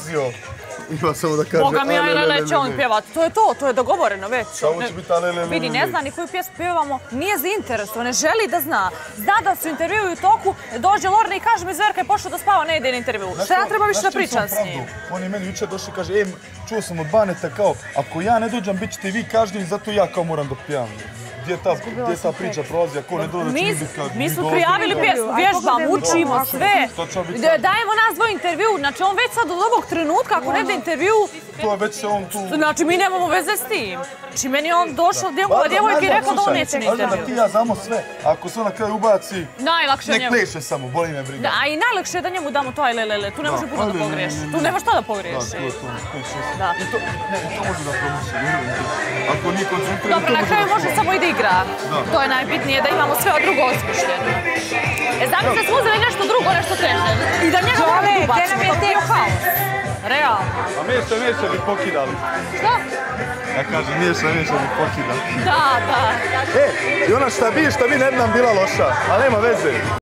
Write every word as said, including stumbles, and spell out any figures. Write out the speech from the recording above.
pustio. Ima samo da kaže... Boga mi, Alele će on pjevati. To je to, to je dogovoreno već. Samo će biti Alele. Vidi, ne zna ni koju pjesmu pjevamo, nije zainteresovan, ne želi da zna. Zna da su intervjui u toku, dođe Lorna i kaže mi Zverka je pošao da spava, ne ide na intervju. Šta ja treba više da pričam s njim? On je meni jučer došao i kaže, e, čuo sam od Baneta kao, ako ja ne dođem, bit ćete vi kažnjeni, zato ja kao moram da pjevam. Gdje je ta priča prolazi, ako ne dođe, će mi biti kažnjeni. Mi smo prijavili pjesmu, vježbam, učimo sve. Dajemo nas dvoj intervju, znači on već sad od ovog trenutka, ako ne da intervju... To je već se on tu... Znači mi nemamo veze s tim. Znači meni je on došao od djevojke i rekao da on neće na intervju. Da ti ja znamo sve, ako se on na kraju ubaci, nek pleše samo, boli me briga. Da, a i najlakše je da njemu damo to ajlelele, tu ne može puno da pogriješi. Tu nema šta da pogriješi. Da, to može da promiši, ako nije koncentriran, dobro, na kraju može samo i da igra. To je najbitnije, da imamo sve od drugo osmišljeno. E, znam se smo uzeli nešto drugo, nešto treće. I da njega moramo ubacimo, to je haos. Realno. A Miješa, Miješa bi pokidali. Šta? Ja kažem, Miješa, Miješa bi pokidali. Da, da. E, i ona šta bi, šta bi ne bi nam bila loša, ali nema veze.